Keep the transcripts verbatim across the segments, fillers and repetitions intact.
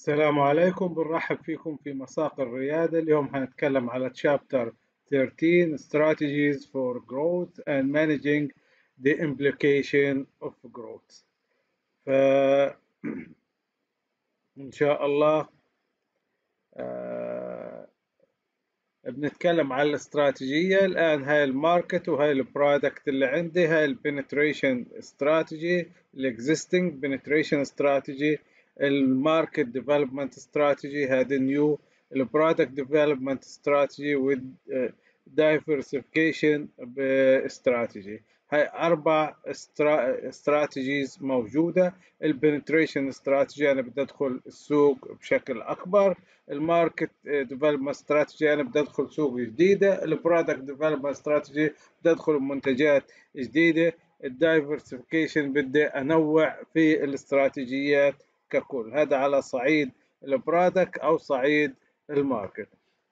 السلام عليكم، بنرحب فيكم في مساق الريادة. اليوم هنتكلم على Chapter ثيرتين Strategies for Growth and Managing the Implication of Growth. فإن شاء الله آه بنتكلم على الاستراتيجية. الآن هاي الماركت وهاي البرودكت اللي عندي، هاي البنتريشن استراتيجي، الاكزيستنج بنتريشن استراتيجي، الماركت ديفلوبمنت استراتيجي، هذا نيو البرودكت ديفلوبمنت استراتيجي والدايفرسيفيكيشن استراتيجي. هاي أربع استراتيجيز موجودة. البنتريشن استراتيجي أنا بدي أدخل السوق بشكل أكبر. الماركت ديفلوبمنت استراتيجي أنا بدي أدخل سوق جديدة. البرودكت ديفلوبمنت استراتيجي بدي أدخل بمنتجات جديدة. الدايفرسيفيكيشن بدي أنوع في الاستراتيجيات ككل. هذا على صعيد البرودكت أو صعيد الماركت.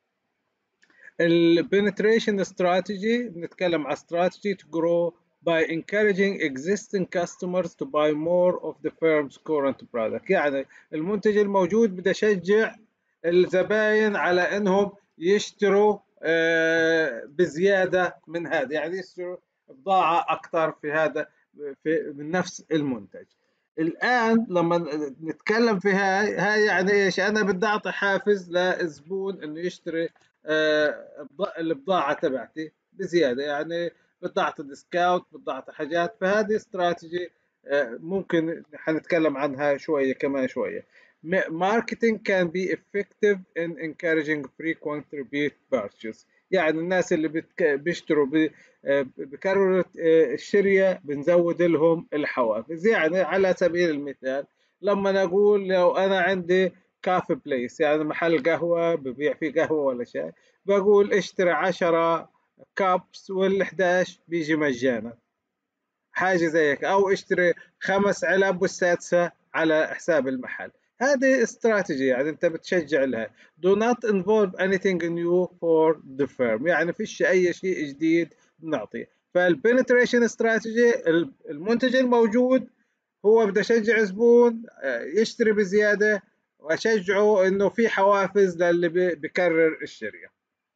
البنتريشن استراتيجي بنتكلم على استراتيجي to grow by encouraging existing customers to buy more of the firm's current product. يعني المنتج الموجود بدي أشجع الزباين على انهم يشتروا بزياده من هذا، يعني يشتروا بضاعه اكثر في هذا في من نفس المنتج. الان لما نتكلم في هاي هاي يعني ايش؟ انا بدي اعطي حافز للزبون انه يشتري البضاعه تبعتي بزياده، يعني بدي اعطي ديسكاونت، بدي اعطي حاجات. فهذه استراتيجي ممكن حنتكلم عنها شويه كمان شويه. Marketing can be effective in encouraging frequent repeat purchase. يعني الناس اللي بتك... بيشتروا ب... بكرروا الشرية بنزود لهم الحوافز. يعني على سبيل المثال لما نقول لو أنا عندي كافي بليس، يعني محل قهوة ببيع فيه قهوة ولا شيء، بقول اشتري عشرة كابس والحداش بيجي مجانا، حاجة زي هيك، أو اشتري خمس علب والسادسة على حساب المحل. هذه استراتيجية، يعني أنت بتشجع لها. do not involve anything new for the firm، يعني فيش أي شيء جديد بنعطيه. فالبنتريشن استراتيجي المنتج الموجود هو بدي أشجع زبون يشتري بزيادة وأشجعه إنه في حوافز للي بكرر الشرية.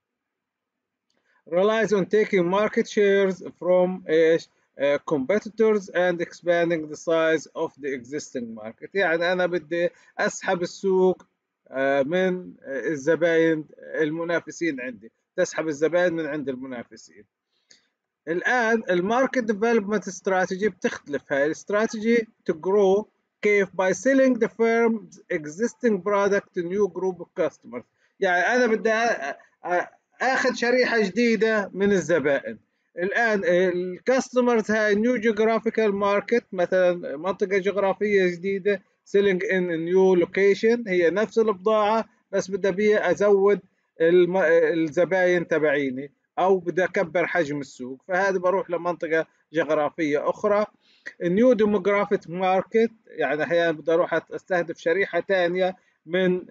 relies on taking market shares from إيش Uh, competitors and expanding the size of the existing market. يعني أنا بدي أسحب السوق uh, من uh, الزباين المنافسين عندي، تسحب الزباين من عند المنافسين. الآن الماركت ديفلوبمنت استراتيجي بتختلف. هاي الاستراتيجي to grow كيف by selling the firm's existing product to new group of customers. يعني أنا بدي أخذ شريحة جديدة من الزبائن. الآن الكاستمرز هاي نيو جيوغرافيكال ماركت، مثلا منطقة جغرافية جديدة، سيلينج ان نيو لوكيشن، هي نفس البضاعة بس بدي أبيع أزود الزباين تبعيني أو بدي أكبر حجم السوق، فهذا بروح لمنطقة جغرافية أخرى. نيو ديموغرافيك ماركت، يعني أحيانا بدي أروح أستهدف شريحة ثانية من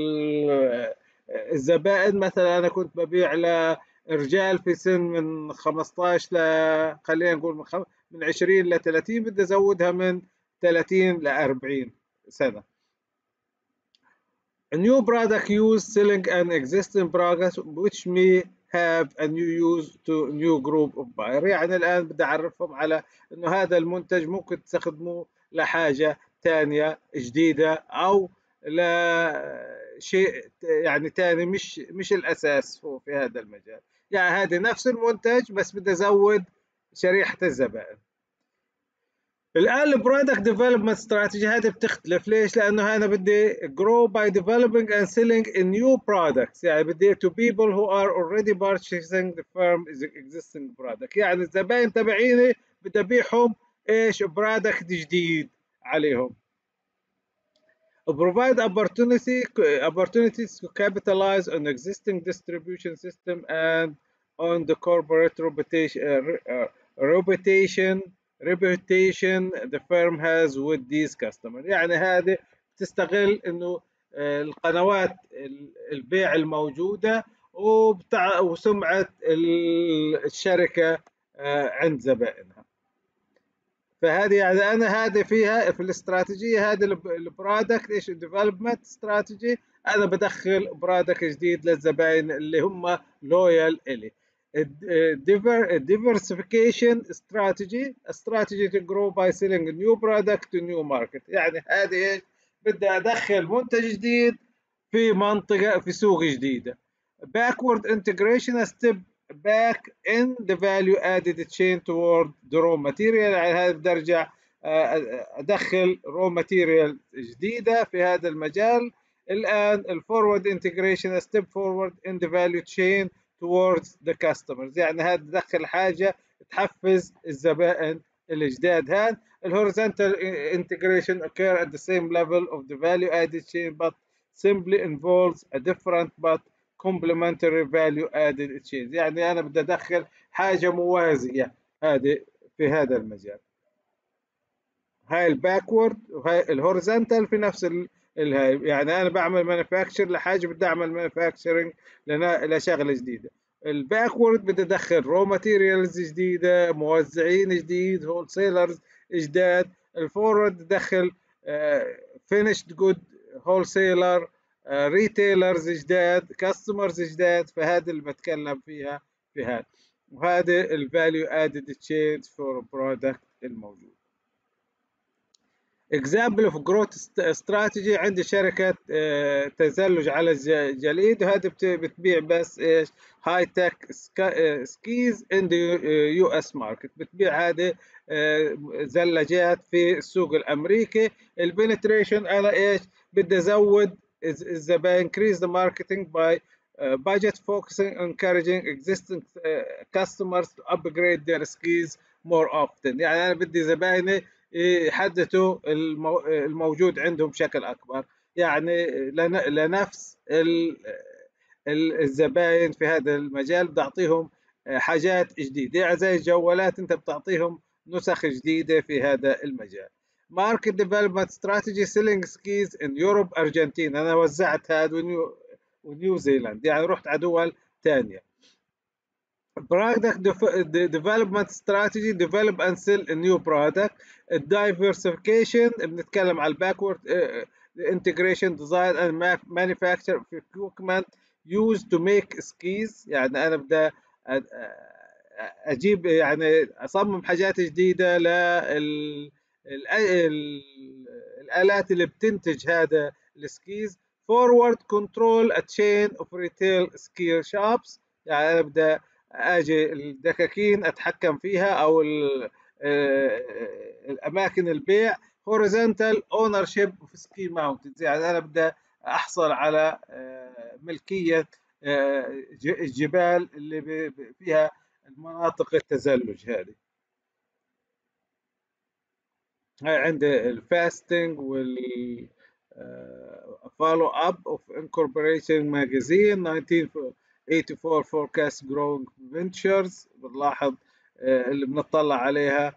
الزبائن. مثلا أنا كنت ببيع ل رجال في سن من خمسطعش ل خلينا نقول من, خم... من عشرين ل ثلاثين، بدي ازودها من ثلاثين ل أربعين سنه. A new product use selling an existing product which may have a new use to a new group of buyer. يعني الان بدي اعرفهم على انه هذا المنتج ممكن تستخدموه لحاجه ثانيه جديده او لشيء يعني ثاني مش مش الاساس هو في هذا المجال. يعني هذه نفس المنتج بس بدي ازود شريحه الزبائن. الان البرودكت ديفلوبمنت استراتيجي هذه بتختلف. ليش؟ لانه انا بدي grow by developing and selling a new products، يعني بدي to people who are already purchasing the firm's existing product. يعني الزبائن تبعيني بدي ابيعهم ايش؟ برودكت جديد عليهم. provide opportunity opportunities to capitalize on existing distribution system and on the corporate reputation uh, reputation reputation the firm has with these customers. يعني هذه تستغل انه القنوات البيع الموجوده وبتاع وسمعه الشركه عند زبائنها. فهذه يعني انا هذه فيها في الاستراتيجيه هذه البرودكت ايش ديفلوبمنت استراتيجي، انا بدخل برودكت جديد للزباين اللي هم لويال الي. diversification strategy strategy to grow by selling a new product to new market. يعني هذه ايش بدي ادخل منتج جديد في منطقه في سوق جديده. backward integration a step back in the value added chain toward the raw material. يعني هذا بدي ارجع ادخل raw material جديده في هذا المجال. الان الفورورد انتجريشن step forward in the value chain towards the customers. يعني هذا دخل حاجه تحفز الزبائن الجداد. هذا الهوريزونتال integration occur at the same level of the value added chain but simply involves a different but complementary value added chain. يعني انا بدي ادخل حاجه موازيه هذه في هذا المجال. هاي الباكورد وهاي الهوريزونتال في نفس الهاي. يعني انا بعمل مانيفاكتشر لحاجه بدي اعمل مانيفاكتشرنج لشغله جديده. الباكورد بدي ادخل رو ماتيريالز جديده، موزعين جديد، هول سيلرز جداد. الفورورد بدخل فينيشد جود هول سيلر، ريتيلرز جداد، كاستمرز جداد. فهذا اللي بتكلم فيها في هذا. وهذا الفاليو ادد تشين فور برودكت الموجود. اكزامبل اوف جروث استراتيجي. عندي شركه تزلج على الجليد، وهذه بتبيع بس ايش هاي تك سكيز ان ذا يو اس ماركت. بتبيع هذه زلاجات في السوق الامريكي. البنتريشن انا ايش بدي ازود الزبائن increase the marketing by uh, budget focusing on encouraging existing uh, customers to upgrade their skis more often. يعني انا بدي زبايني يحدثوا الموجود عندهم بشكل اكبر. يعني لنفس الزباين في هذا المجال بدي اعطيهم حاجات جديده. يعني زي الجوالات انت بتعطيهم نسخ جديده في هذا المجال. ماركت ديفلوبمنت استراتيجي سيلينج سكيز ان يوروب ارجنتين. انا وزعت هذا ونيو ونيوزيلاند، يعني رحت على دول ثانيه. product development strategy develop and sell a new product. diversification بنتكلم على backward integration design and manufacture of equipment used to make skis. يعني انا بدي اجيب يعني اصمم حاجات جديده لل الالات اللي بتنتج هذا السكيز. forward control a chain of retail ski shops. يعني انا بدي اجي الدكاكين اتحكم فيها او الاماكن البيع. horizontal ownership of ski mountains. يعني انا بدي احصل على ملكيه الجبال اللي فيها المناطق التزلج هذه. هاي عندي الفاستنج وال follow up of incorporation magazine nineteen eighty-four forecast growing ventures. بنلاحظ اللي بنطلع عليها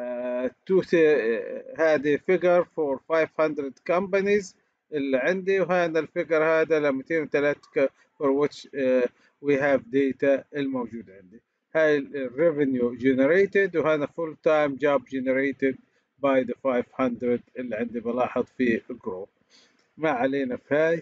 هذه figure for five hundred companies اللي عندي، وهذا الفيجر هذا ل مئتين وثلاثة for which we have data الموجود عندي. هاي revenue generated وهذا full time job generated by the five hundred اللي عندي. بلاحظ في growth. ما علينا في هاي.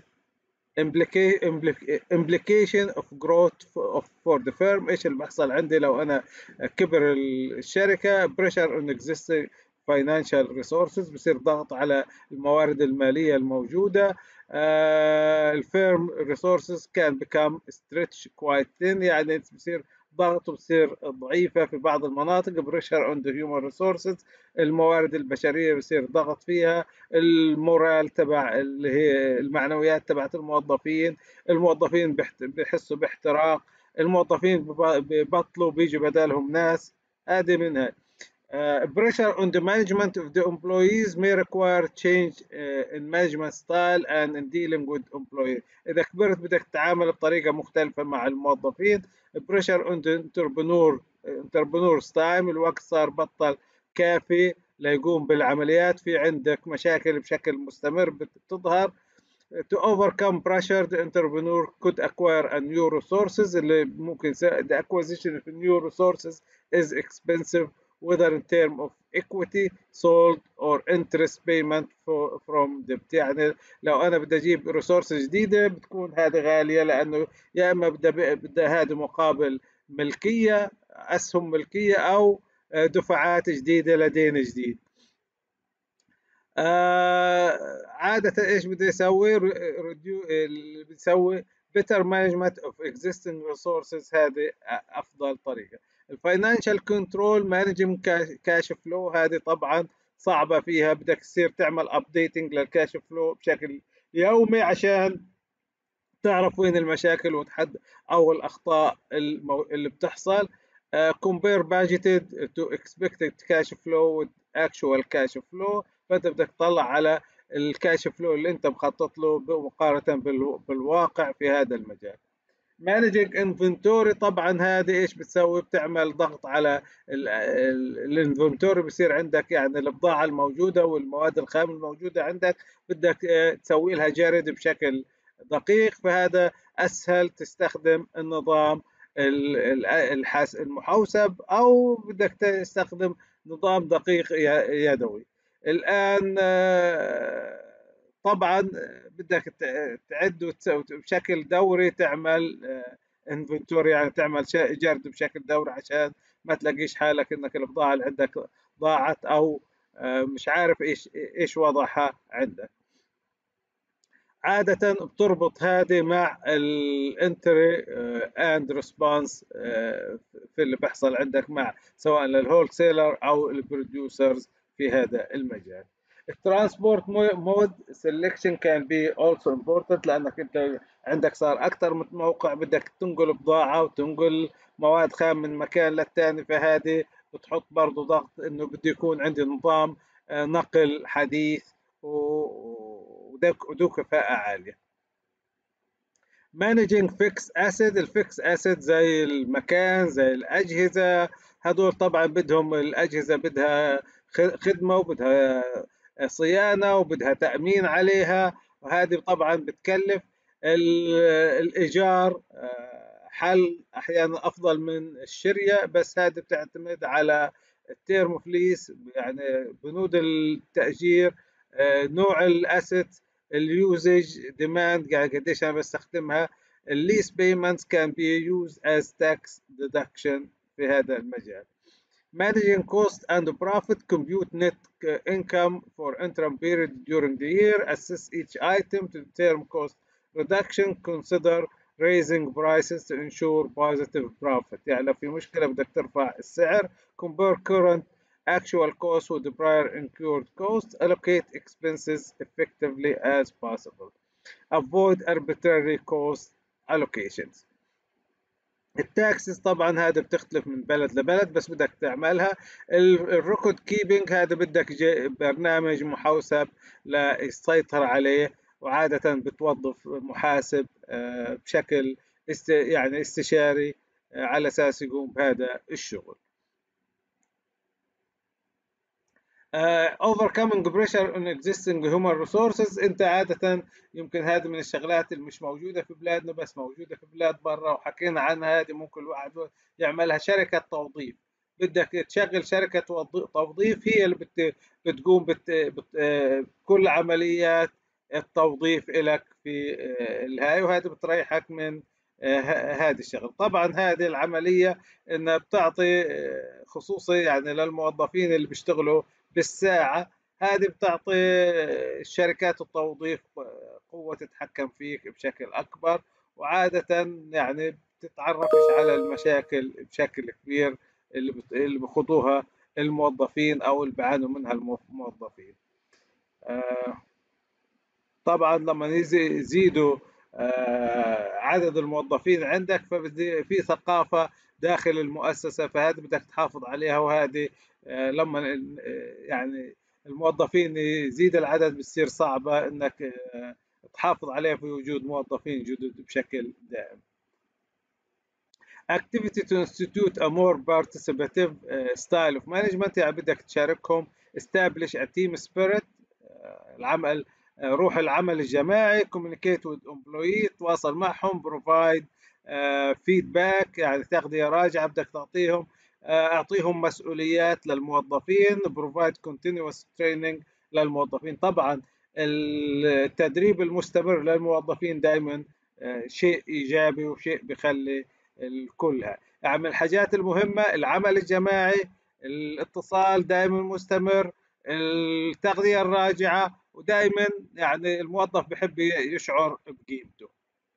implication of growth for the firm. ايش اللي بيحصل عندي لو انا كبر الشركه؟ pressure on existing financial resources. بصير ضغط على الموارد الماليه الموجوده. الفيرم resources can become stretch quite thin. يعني بصير ضغط وبصير ضعيفه في بعض المناطق. pressure on the human resources. الموارد البشريه بصير ضغط فيها. المورال تبع اللي هي المعنويات تبعت الموظفين. الموظفين بيحسوا باحتراق. الموظفين ببطلوا بيجي بدالهم ناس. هذه منها. Uh, pressure on the management of the employees may require change uh, in management style and in dealing with employees. إذا كبرت بدك تتعامل بطريقة مختلفة مع الموظفين. pressure on the entrepreneur entrepreneur's time. الوقت صار بطل كافي ليقوم بالعمليات. في عندك مشاكل بشكل مستمر بتظهر. to overcome pressure the entrepreneur could acquire a new resources. اللي ممكن the acquisition of new resources is expensive whether in term of equity sold or interest payment for, from debt. يعني لو انا بدي اجيب ريسورس جديده بتكون هذه غاليه، لانه يا اما بدها بدها هذه مقابل ملكيه، اسهم ملكيه، او دفعات جديده لدين جديد. آه عادة ايش بده يسوي؟ ريديو اللي بيسوي better management of existing resources. هذه افضل طريقة. الفاينانشال كنترول مانجم كاش فلو، هذه طبعا صعبة فيها، بدك تصير تعمل ابديتنج للكاش فلو بشكل يومي عشان تعرف وين المشاكل وتحد او الاخطاء المو... اللي بتحصل. uh, compare budgeted to expected cash flow with actual cash flow. فانت بدك تطلع على الكاش فلو اللي انت مخطط له مقارنه بال... بالواقع في هذا المجال. مانجنج انفنتوري، طبعا هذه ايش بتسوي؟ بتعمل ضغط على الانفنتوري، بصير عندك يعني البضاعه الموجوده والمواد الخام الموجوده عندك بدك تسوي لها جرد بشكل دقيق، فهذا اسهل تستخدم النظام المحوسب او بدك تستخدم نظام دقيق يدوي. الان طبعا بدك تعد بشكل دوري، تعمل انفنتوري يعني تعمل جرد بشكل دوري عشان ما تلاقيش حالك انك البضاعه اللي عندك ضاعت او مش عارف ايش ايش وضعها عندك. عادة بتربط هذه مع الانتري اند ريسبونس في اللي بيحصل عندك مع سواء للهول سيلر او البروديوسرز في هذا المجال. الترانسبورت مود سelection can be also important، لانك انت عندك صار اكثر من موقع بدك تنقل بضاعه وتنقل مواد خام من مكان للثاني، فهذه بتحط برضه ضغط انه بده يكون عندي نظام نقل حديث وذو كفاءه عاليه. مانجينج فيكس اسيد، الفيكس اسيد زي المكان زي الاجهزه، هدول طبعا بدهم الاجهزه بدها خدمه وبدها صيانه وبدها تامين عليها، وهذه طبعا بتكلف. الايجار حل احيانا افضل من الشريه، بس هذه بتعتمد على التيرم فليس يعني بنود التاجير، نوع الاسيت، اليوزج ديماند قديش انا بستخدمها. الليس payments can be used as tax deduction في هذا المجال. Managing cost and profit, compute net income for interim period during the year, assess each item to determine cost reduction, consider raising prices to ensure positive profit. يعني لو في مشكلة بدك ترفع السعر. Compare current actual cost with the prior incurred cost, allocate expenses effectively as possible, avoid arbitrary cost allocations. التاكسز طبعا هذا بتختلف من بلد لبلد بس بدك تعملها. الريكورد كيبنج هذا بدك برنامج محوسب للسيطرة عليه، وعادة بتوظف محاسب بشكل يعني استشاري على اساس يقوم بهذا الشغل. Uh, overcoming pressure on existing human resources، انت عادة يمكن هذه من الشغلات اللي مش موجودة في بلادنا بس موجودة في بلاد برا وحكينا عنها. هذه ممكن الواحد يعملها شركة توظيف، بدك تشغل شركة توظيف هي اللي بت بتقوم بت بت كل عمليات التوظيف لك في الهاي، وهذه بتريحك من هذه الشغل. طبعا هذه العملية انها بتعطي خصوصي يعني للموظفين اللي بيشتغلوا بالساعة، هذه بتعطي شركات التوظيف قوة تتحكم فيك بشكل أكبر، وعادة يعني بتتعرفش على المشاكل بشكل كبير اللي اللي بخوضوها الموظفين أو اللي بيعانوا منها الموظفين. طبعا لما يزيدوا عدد الموظفين عندك فبدي في ثقافة داخل المؤسسة، فهذه بدك تحافظ عليها، وهذه لما يعني الموظفين يزيد العدد بتصير صعبة انك تحافظ عليها في وجود موظفين جدد بشكل دائم. Activity to institute a more participative style of management، يعني بدك تشاركهم. Establish a team spirit، العمل روح العمل الجماعي. Communicate with employees، تواصل معهم. Provide feedback، يعني تغذية راجعة بدك تعطيهم. أعطيهم مسؤوليات للموظفين، provide continuous training للموظفين. طبعا التدريب المستمر للموظفين دائما شيء إيجابي وشيء بيخلي الكل. يعني من الحاجات المهمة العمل الجماعي، الاتصال دائما مستمر، التغذية الراجعة، ودائما يعني الموظف بحب يشعر بقيمته.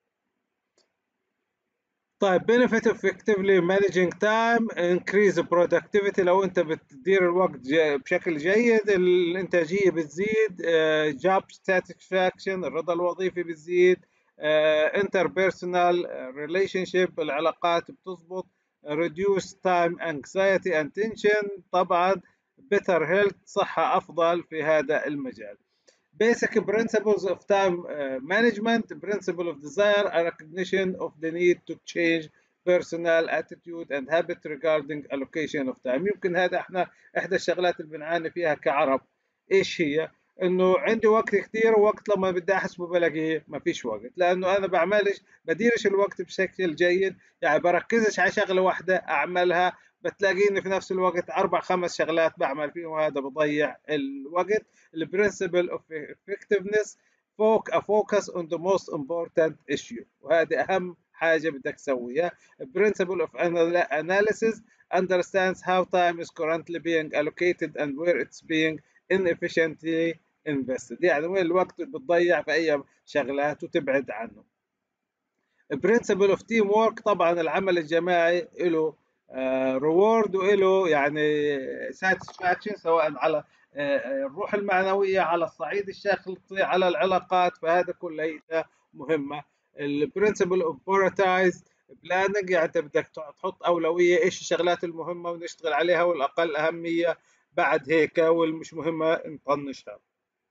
طيب benefit of effectively managing time increase productivity. لو انت بتدير الوقت بشكل جيد الانتاجيه بتزيد، job satisfaction الرضا الوظيفي بتزيد، interpersonal relationship العلاقات بتزبط، reduce time anxiety and tension، طبعا better health صحه افضل في هذا المجال. Basic principles of time uh, management, principle of desire, a recognition of the need to change personal attitude and habit regarding allocation of time. يمكن هذا احنا احدى الشغلات اللي بنعاني فيها كعرب. ايش هي؟ انه عندي وقت كثير، ووقت لما بدي احسبه بلاقيه ما فيش وقت، لانه انا بعملش بديرش الوقت بشكل جيد، يعني بركزش على شغله واحده اعملها، بتلاقيني في نفس الوقت اربع خمس شغلات بعمل فيهم، وهذا بضيع الوقت. البرنسبل اوف effectiveness a focus on the most important issue، وهذه اهم حاجه بدك تسويها. principle of analysis understands how time is currently being allocated and where it's being inefficiently invested، يعني وين الوقت بتضيع في اي شغلات وتبعد عنه. principle of teamwork طبعا العمل الجماعي له ريورد وله يعني ساتسفاكشن، سواء على الروح المعنويه، على الصعيد الشخصي، على العلاقات، فهذا كله مهمه. البرنسبل اوف برايورتايز بلاننج، يعني انت بدك تحط اولويه، ايش الشغلات المهمه ونشتغل عليها، والاقل اهميه بعد هيك والمش مهمه نطنشها.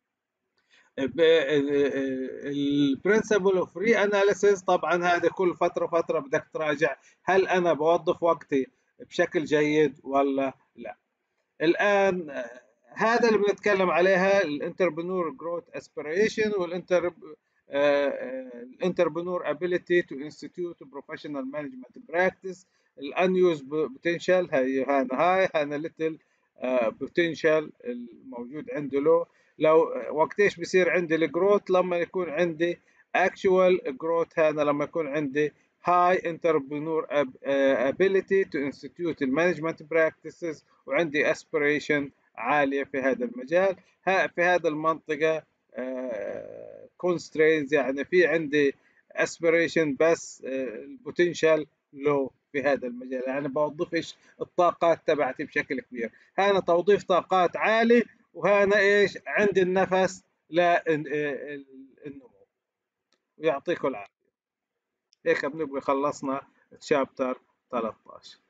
البرنسبل اوف ري اناليسيس طبعا هذا كل فتره فتره بدك تراجع هل انا بوظف وقتي بشكل جيد ولا لا. الان هذا اللي بنتكلم عليها الانتربرنور جروث اسبيريشن والانتر الانتربرنور ابيليتي تو انستيتيوت بروفيشنال مانجمنت براكتس. الانيوز بوتنشال هي هانا هاي هانا ليتل بوتنشال الموجود عنده له. لو وقتيش بصير عندي الجروث؟ لما يكون عندي actual growth، هذا لما يكون عندي high entrepreneur ability to institute management practices وعندي aspiration عالية في هذا المجال. في هذا المنطقة constraints، يعني في عندي aspiration بس potential low في هذا المجال، يعني بوظفش الطاقات تبعتي بشكل كبير. هذا توظيف طاقات عالي، وهنا ايش عندي النفس للنمو. ويعطيكم العافيه. هيك بنبقى خلصنا تشابتر ثلاثة عشر.